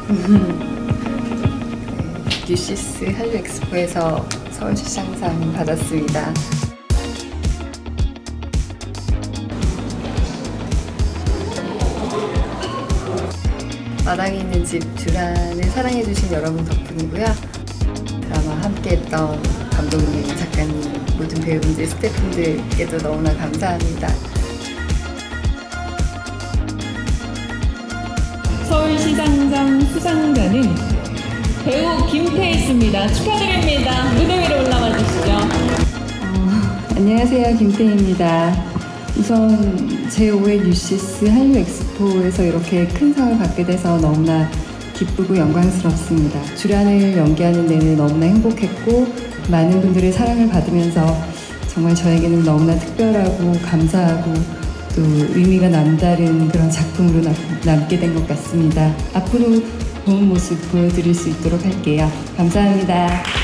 뉴시스 한류 엑스포에서 서울시장상 받았습니다. 마당에 있는 집 듀란을 사랑해주신 여러분 덕분이고요. 드라마 함께했던 감독님, 작가님, 모든 배우분들, 스태프분들께도 너무나 감사합니다. 서울시장상 수상자는 배우 김태희씨입니다. 축하드립니다. 무대 위로 올라와 주시죠. 안녕하세요, 김태희입니다. 우선 제5회 뉴시스 한류 엑스포에서 이렇게 큰 상을 받게 돼서 너무나 기쁘고 영광스럽습니다. 듀란을 연기하는 데는 너무나 행복했고 많은 분들의 사랑을 받으면서 정말 저에게는 너무나 특별하고 감사하고 또 의미가 남다른 그런 작품으로 남게 된 것 같습니다. 앞으로 좋은 모습 보여드릴 수 있도록 할게요. 감사합니다.